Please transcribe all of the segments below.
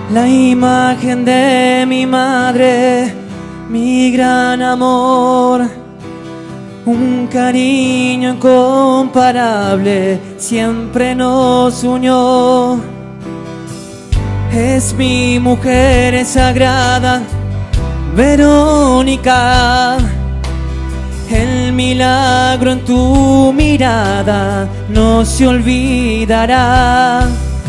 la imagen de mi madre, mi gran amor, un cariño incomparable siempre nos unió. Es mi mujer sagrada, Verónica, el milagro en tu mirada no se olvidará.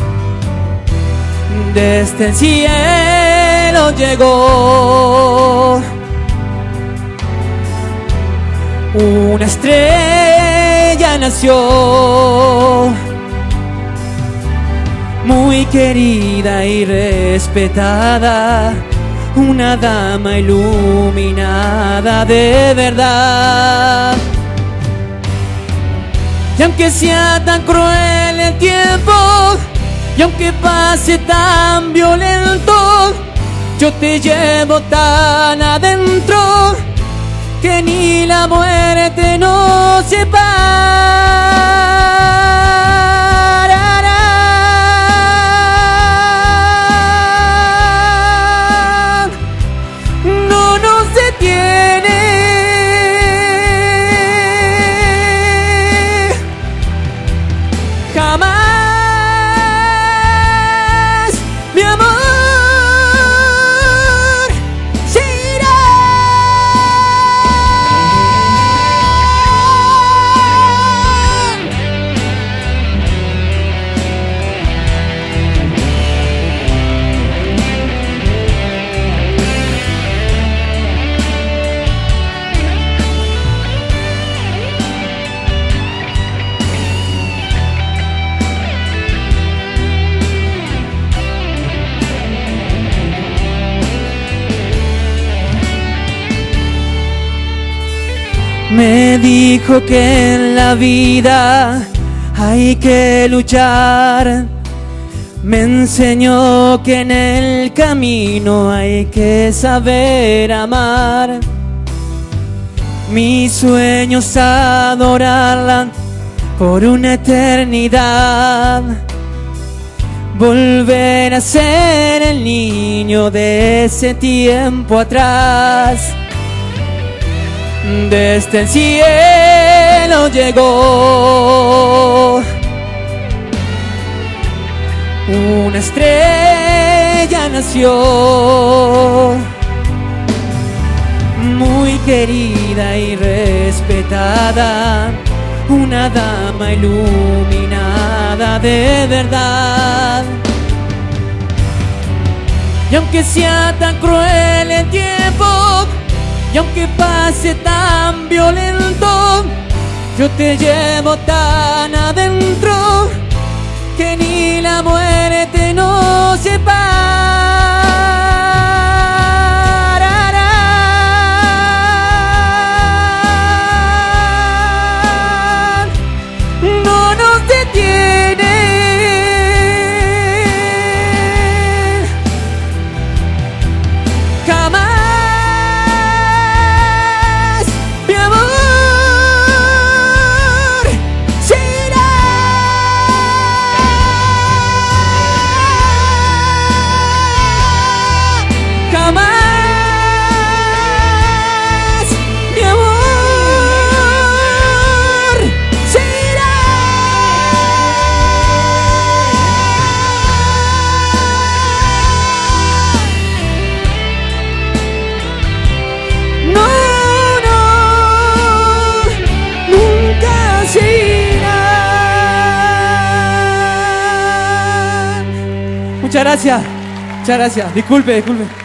Desde el cielo llegó una estrella, nació muy querida y respetada, una dama iluminada de verdad. Y aunque sea tan cruel el tiempo, y aunque pase tan violento, yo te llevo tan adentro que ni la muerte nos separará. No nos detiene jamás. Mi amor se irá. Me dijo que en la vida hay que luchar, me enseñó que en el camino hay que saber amar. Mi sueño es adorarla por una eternidad, volver a ser el niño de ese tiempo atrás. Desde el cielo llegó una estrella, nació muy querida y respetada, una dama iluminada de verdad. Y aunque sea tan cruel el tiempo, y aunque pase tan violento, yo te llevo tan adentro que ni la muerte nos separará. No nos detiene jamás. Muchas gracias, disculpe.